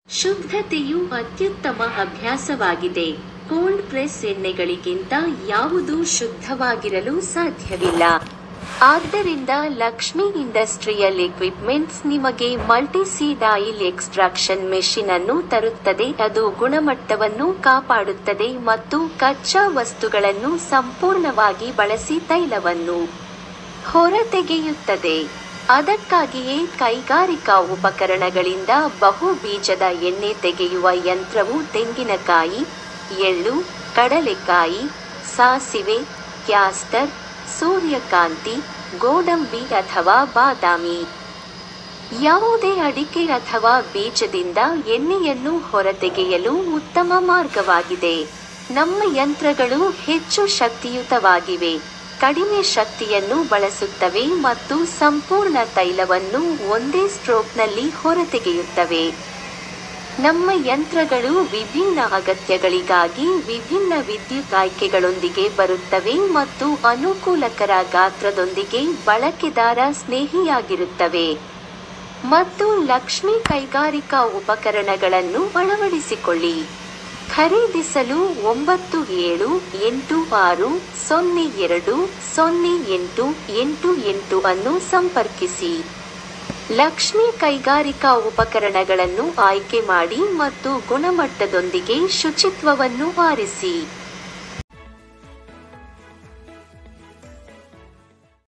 ಶುದ್ಧತೆಯು ಅತ್ಯುತ್ತಮ ಅಭ್ಯಾಸವಾಗಿದೆ. Cold press ಎಣ್ಣೆಗಳಿಗಿಂತ ಯಾವುದೂ ಶುದ್ಧವಾಗಿರಲು ಸಾಧ್ಯವಿಲ್ಲ. ಆದ್ದರಿಂದ ಲಕ್ಷ್ಮಿ ಇಂಡಸ್ಟ್ರಿಯಲ್ ಎಕ್ವಿಪ್ಮೆಂಟ್ಸ್ ನಿಮಗೆ ಮಲ್ಟಿ-ಸೀಡ್ ಆಯಿಲ್ ಎಕ್ಸ್ಟ್ರಾಕ್ಷನ್ ಮೆಷಿನ್ ಅನ್ನು ತರುತ್ತದೆ. ಅದು ಗುಣಮಟ್ಟವನ್ನು ಕಾಪಾಡುತ್ತದೆ ಮತ್ತು ಕಚ್ಚಾ ವಸ್ತುಗಳನ್ನು ಸಂಪೂರ್ಣವಾಗಿ ಬಳಸಿ ತೈಲವನ್ನು ಹೊರತೆಗೆಯುತ್ತದೆ. ಅದಕ್ಕಾಗಿಯೇ ಕೈಗಾರಿಕಾ ಉಪಕರಣಗಳಿಂದ ಬಹು ಬೀಜದ ಎಣ್ಣೆ ತೆಗೆಯುವ ಯಂತ್ರವು ತೆಂಗಿನಕಾಯಿ, ಎಳ್ಳು, ಕಡಲೆಕಾಯಿ, ಸಾಸಿವೆ, ಕ್ಯಾಸ್ಟರ್, ಸೂರ್ಯಕಾಂತಿ, ಗೋಡಂಬಿ ಅಥವಾ ಬಾದಾಮಿ ಯಾವುದೇ ಅಡಿಕೆ ಅಥವಾ ಬೀಜದಿಂದ ಎಣ್ಣೆಯನ್ನು ಹೊರತೆಗೆಯಲು ಉತ್ತಮ ಮಾರ್ಗವಾಗಿದೆ. ನಮ್ಮ ಯಂತ್ರಗಳು ಹೆಚ್ಚು ಶಕ್ತಿಯುತವಾಗಿವೆ, ಕಡಿಮೆ ಶಕ್ತಿಯನ್ನು ಬಳಸುತ್ತವೆ ಮತ್ತು ಸಂಪೂರ್ಣ ತೈಲವನ್ನು ಒಂದೇ ಸ್ಟ್ರೋಕ್ನಲ್ಲಿ ಹೊರತೆಗೆಯುತ್ತವೆ. ನಮ್ಮ ಯಂತ್ರಗಳು ವಿಭಿನ್ನ ಅಗತ್ಯಗಳಿಗಾಗಿ ವಿಭಿನ್ನ ವಿದ್ಯುತ್ ಆಯ್ಕೆಗಳೊಂದಿಗೆ ಬರುತ್ತವೆ ಮತ್ತು ಅನುಕೂಲಕರ ಗಾತ್ರದೊಂದಿಗೆ ಬಳಕೆದಾರ ಸ್ನೇಹಿಯಾಗಿರುತ್ತವೆ. ಮತ್ತು ಲಕ್ಷ್ಮಿ ಕೈಗಾರಿಕಾ ಉಪಕರಣಗಳನ್ನು ಅಳವಡಿಸಿಕೊಳ್ಳಿ. ಖರೀದಿಸಲು 9786020888 ಅನ್ನು ಸಂಪರ್ಕಿಸಿ. ಲಕ್ಷ್ಮಿ ಕೈಗಾರಿಕಾ ಉಪಕರಣಗಳನ್ನು ಆಯ್ಕೆ ಮಾಡಿ ಮತ್ತು ಗುಣಮಟ್ಟದೊಂದಿಗೆ ಶುಚಿತ್ವವನ್ನು ಆರಿಸಿ.